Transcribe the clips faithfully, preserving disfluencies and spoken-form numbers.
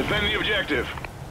Defend the objective.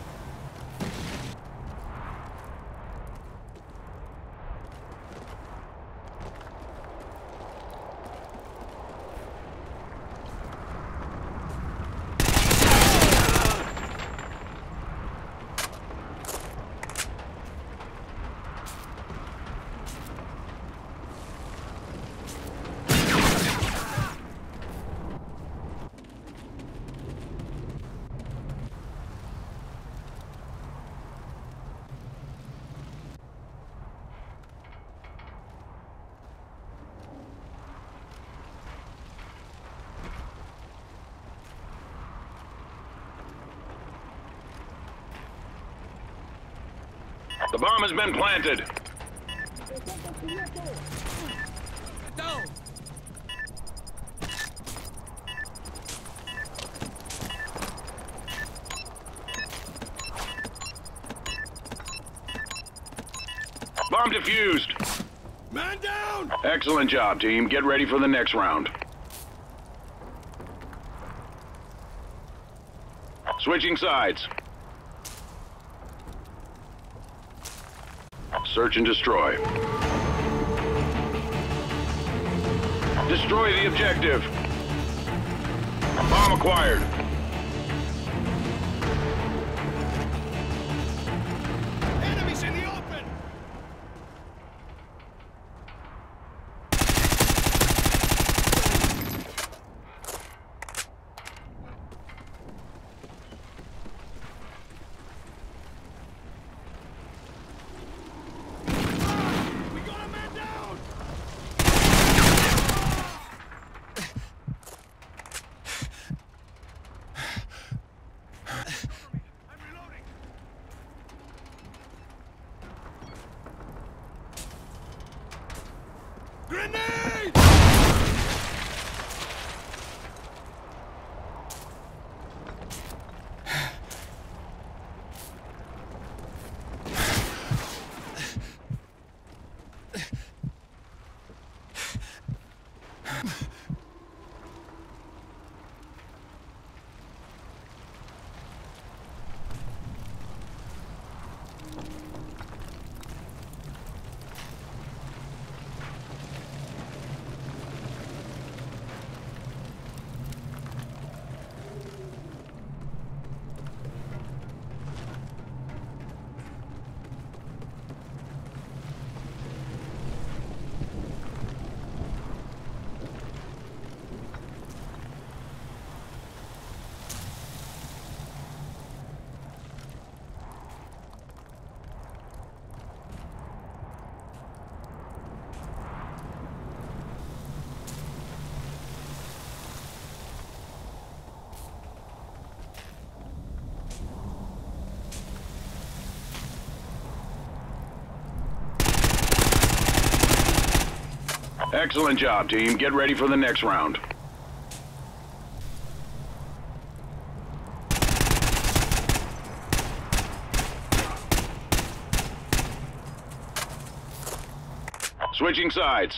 The bomb has been planted. Down! Bomb defused. Man down! Excellent job, team. Get ready for the next round. Switching sides. Search and destroy. Destroy the objective. Bomb acquired. Enemies in the open! We got a man down! I'm reloading! Grenade! Excellent job, team. Get ready for the next round. Switching sides.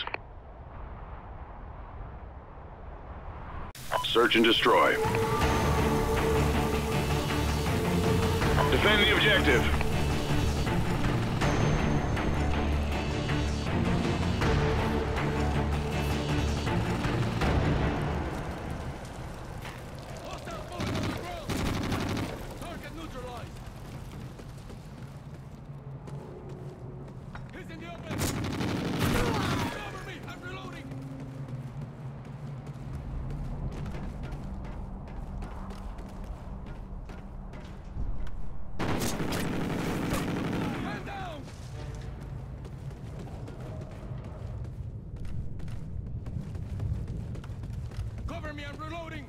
Search and destroy. Defend the objective. Hostile bullet on the ground! Target neutralized! He's in the open! Cover me! I'm reloading! Man down! Cover me! I'm reloading!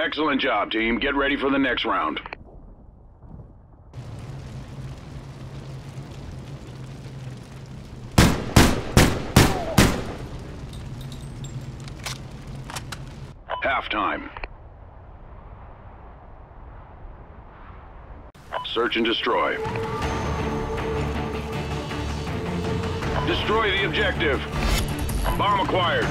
Excellent job, team. Get ready for the next round. Halftime. Search and destroy. Destroy the objective. Bomb acquired.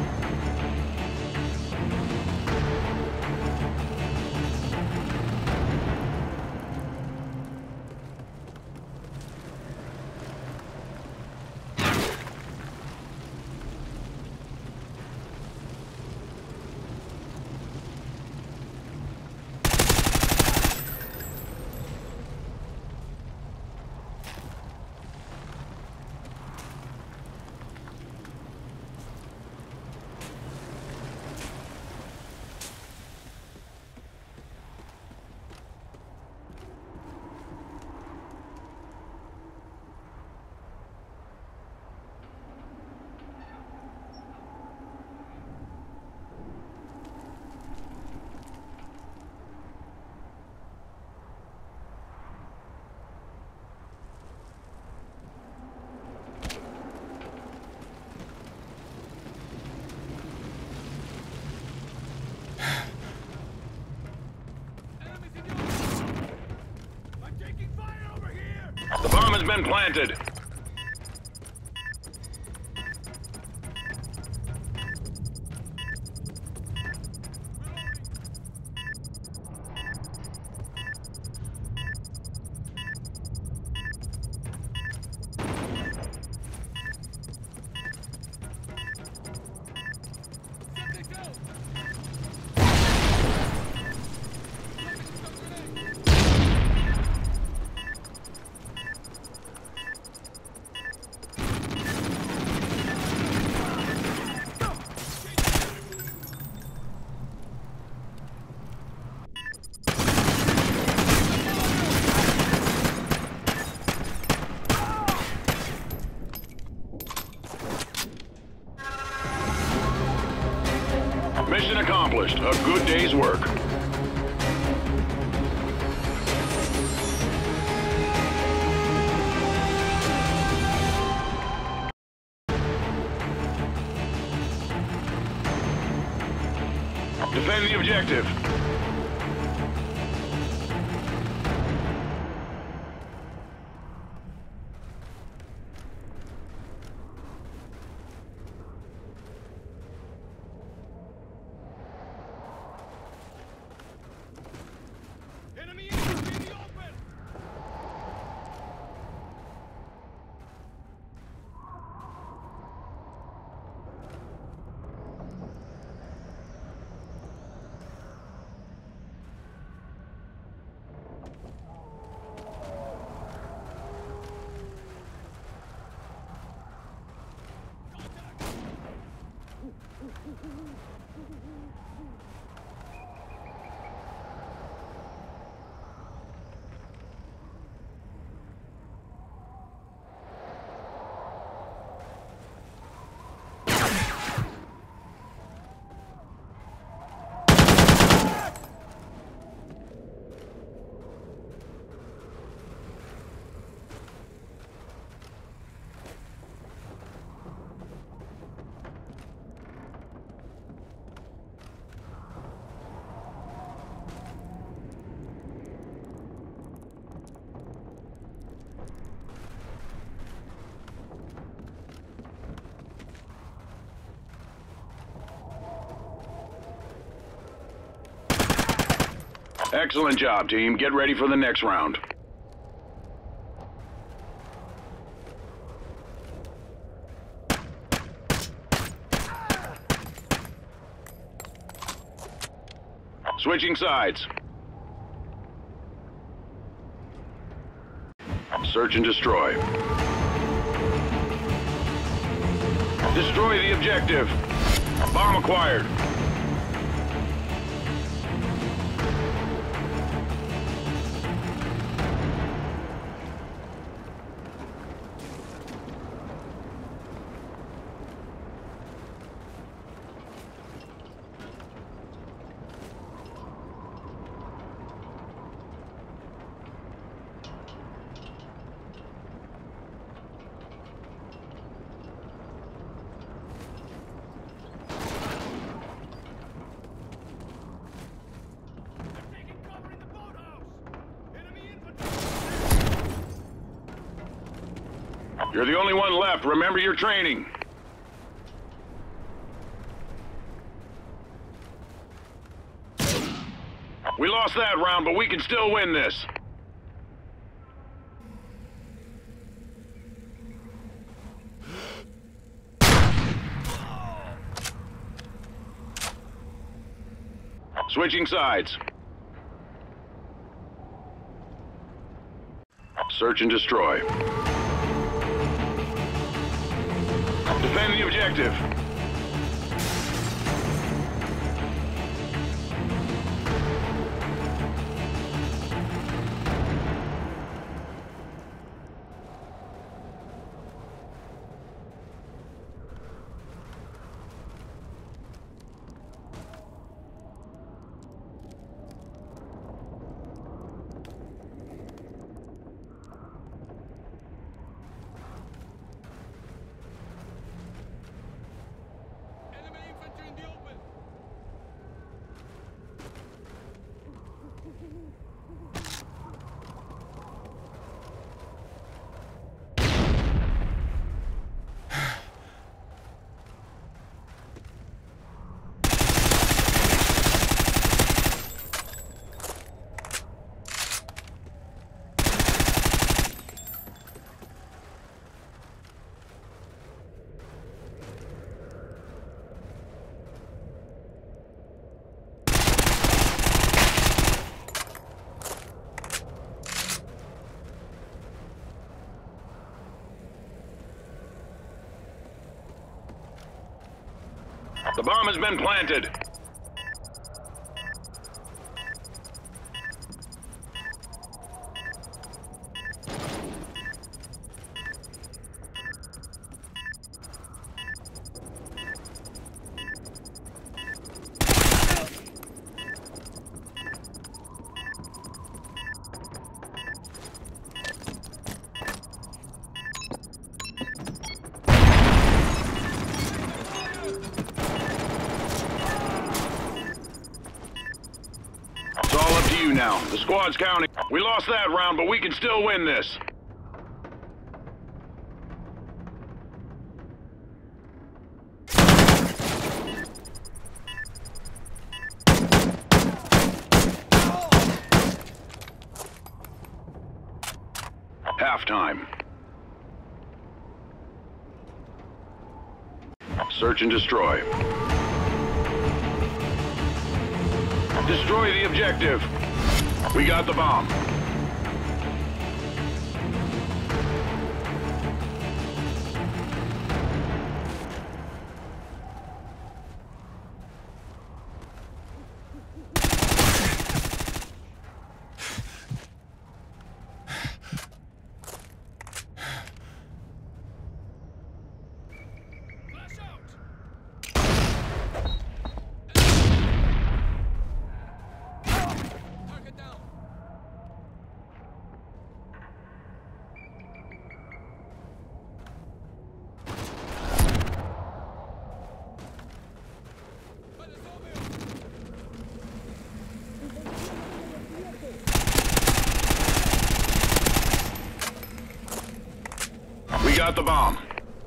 The bomb has been planted. Mission accomplished. A good day's work. Defend the objective. Enemy in the open! Excellent job, team. Get ready for the next round. Switching sides. Search and destroy. Destroy the objective. Bomb acquired. You're the only one left. Remember your training. We lost that round, but we can still win this. Switching sides. Search and destroy. Defend the objective. Enemy infantry in the open. The bomb has been planted. It's all up to you now. The squad's counting. We lost that round, but we can still win this. Halftime. Search and destroy. Destroy the objective. We got the bomb. Flash out. Target down. By the sawmill. We got the bomb.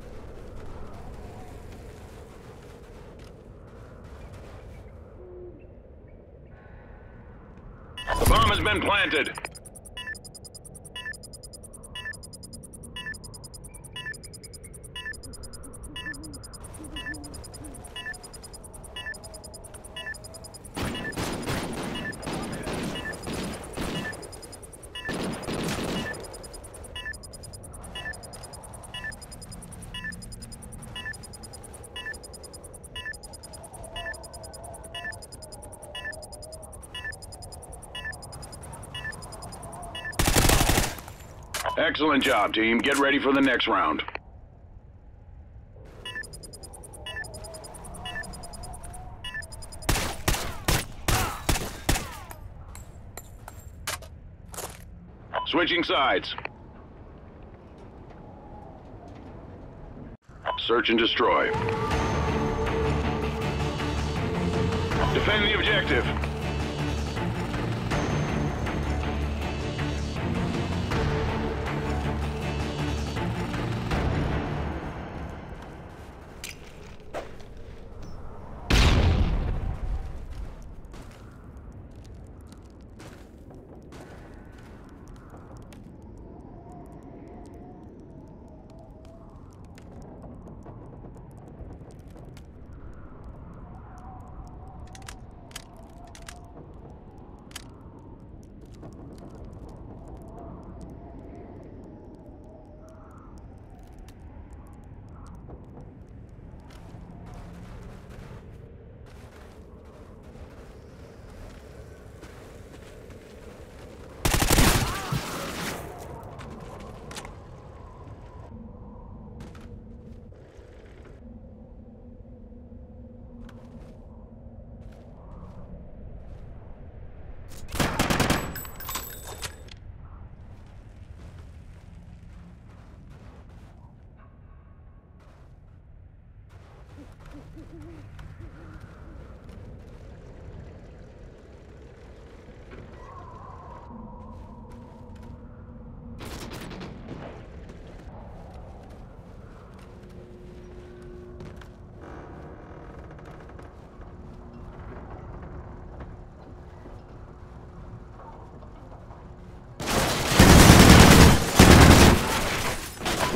The bomb has been planted. Excellent job, team. Get ready for the next round. Switching sides. Search and destroy. Defend the objective.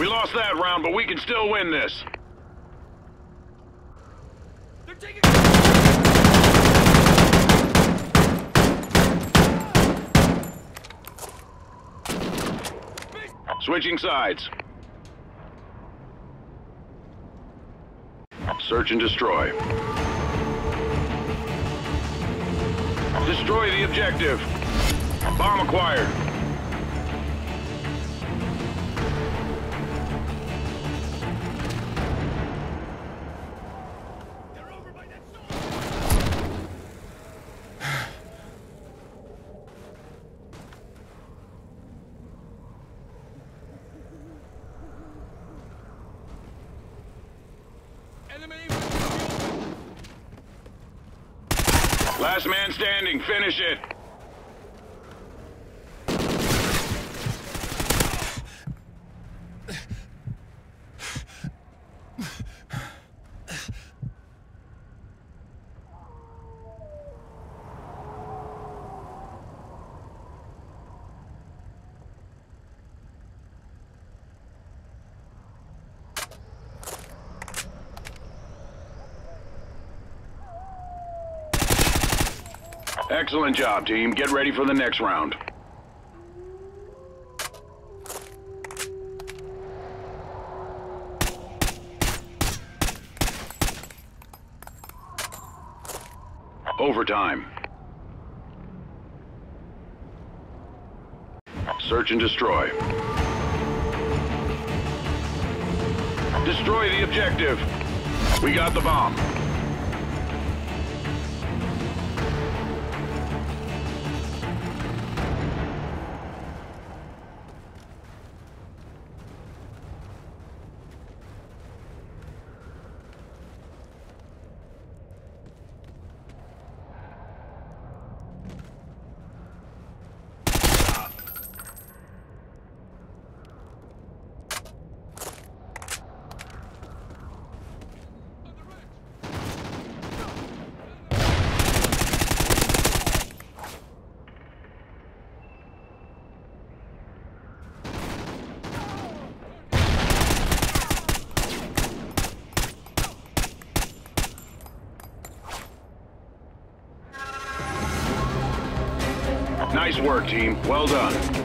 We lost that round, but we can still win this. They're taking... Switching sides. Search and destroy. Destroy the objective. Bomb acquired. They're over by that sword. Enemy... Last man standing. Finish it. Excellent job, team. Get ready for the next round. Overtime. Search and destroy. Destroy the objective. We got the bomb. Nice work, team. Well done.